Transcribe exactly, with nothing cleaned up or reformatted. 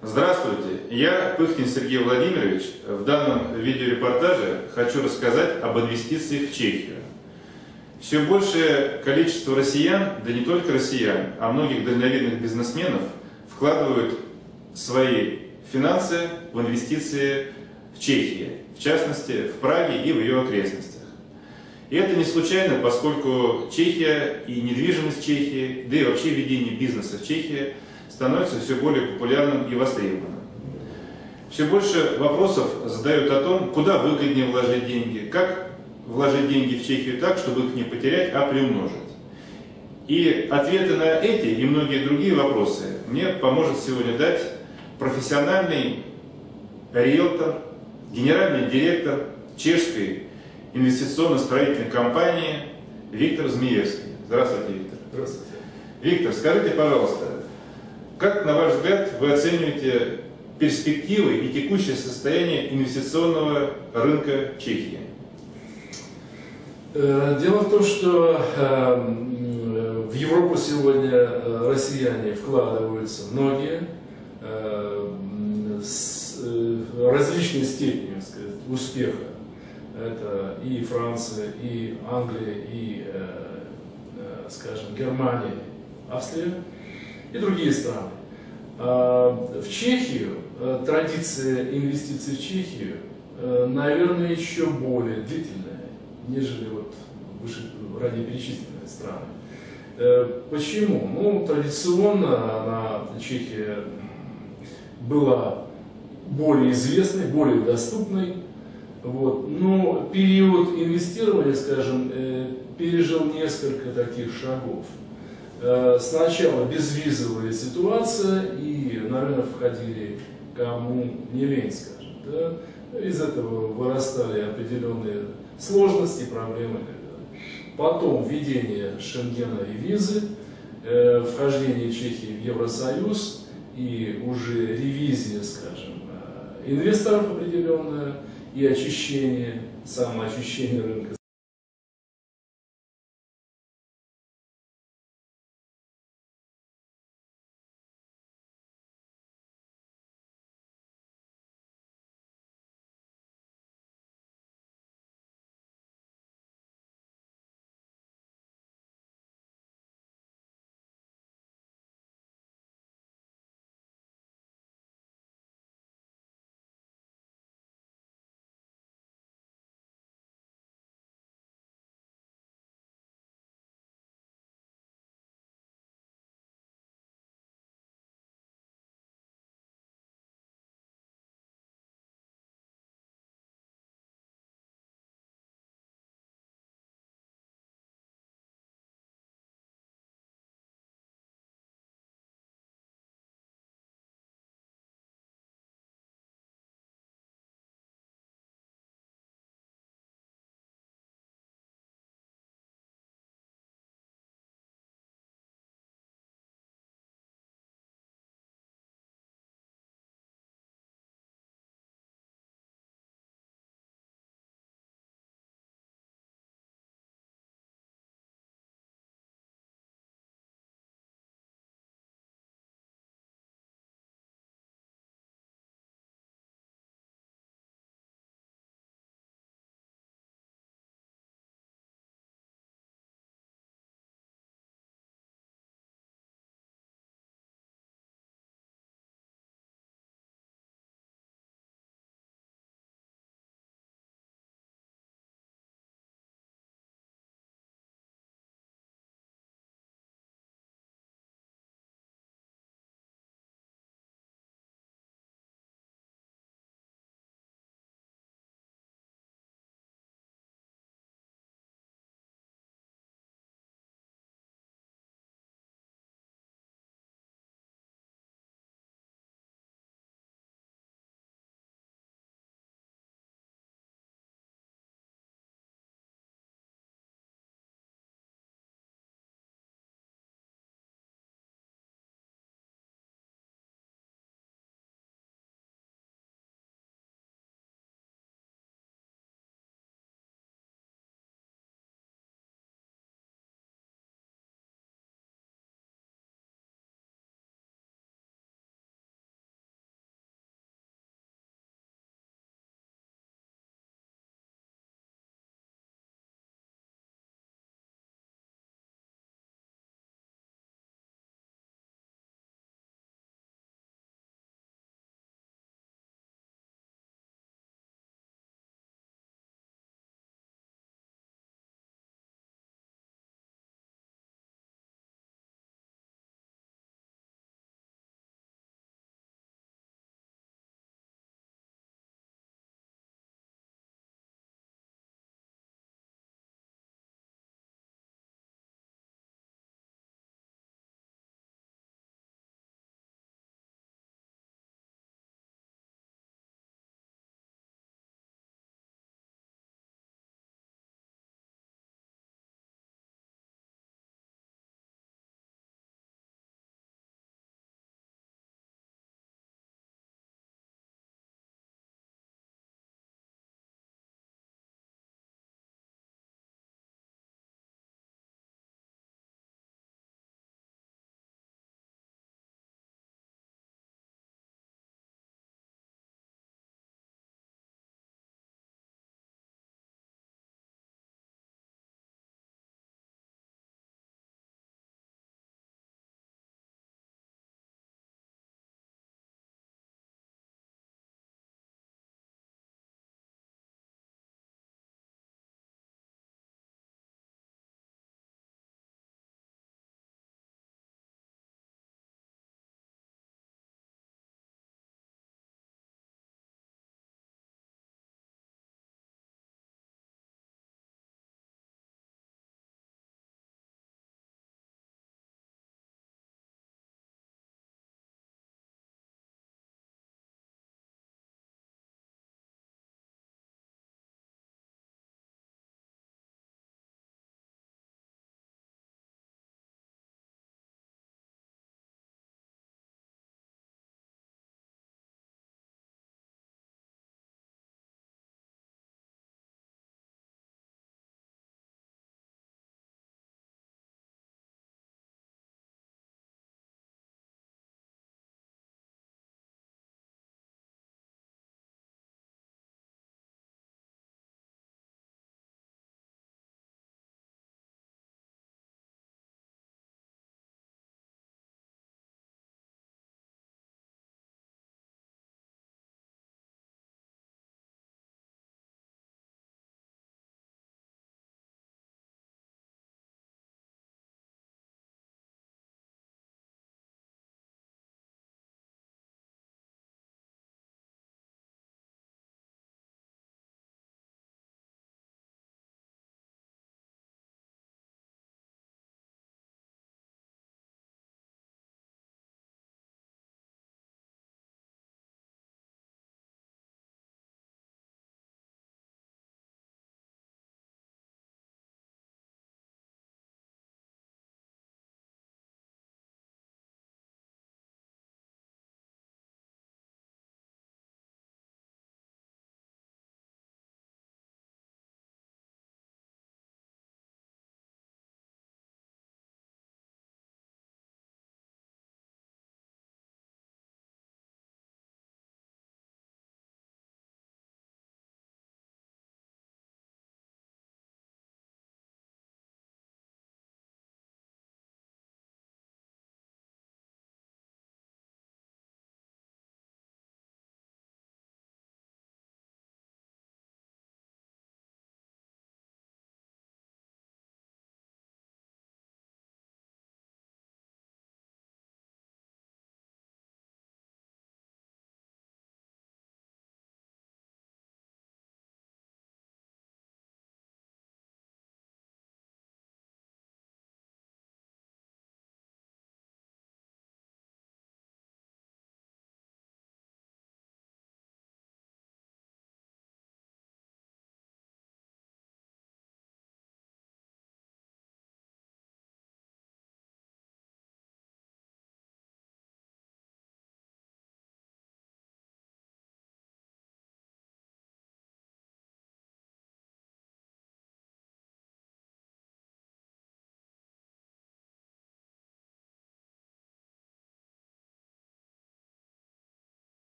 Здравствуйте, я Пыхтин Сергей Владимирович. В данном видеорепортаже хочу рассказать об инвестициях в Чехию. Все большее количество россиян, да не только россиян, а многих дальновидных бизнесменов вкладывают свои финансы в инвестиции в Чехии, в частности в Праге и в ее окрестностях. И это не случайно, поскольку Чехия и недвижимость Чехии, да и вообще ведение бизнеса в Чехии становится все более популярным и востребованным. Все больше вопросов задают о том, куда выгоднее вложить деньги, как вложить деньги в Чехию так, чтобы их не потерять, а приумножить. И ответы на эти и многие другие вопросы мне поможет сегодня дать профессиональный риэлтор, генеральный директор чешской инвестиционно-строительной компании Виктор Змеевский. Здравствуйте, Виктор. Здравствуйте. Виктор, скажите, пожалуйста, как, на ваш взгляд, вы оцениваете перспективы и текущее состояние инвестиционного рынка Чехии? Дело в том, что в Европу сегодня россияне вкладываются многие с различной степенью, сказать, успеха. Это и Франция, и Англия, и, скажем, Германия, Австрия и другие страны. В Чехию, традиция инвестиций в Чехию, наверное, еще более длительная, нежели вот выше, ранее перечисленные страны. Почему? Ну, традиционно она, Чехия была более известной, более доступной. Вот. Но период инвестирования, скажем, пережил несколько таких шагов. Сначала безвизовая ситуация, и, наверное, входили кому не лень, скажем. Да? Из этого вырастали определенные сложности, проблемы и так далее. Потом введение Шенгена и визы, вхождение Чехии в Евросоюз и уже ревизия, скажем, инвесторов определенная и очищение, самоочищение рынка.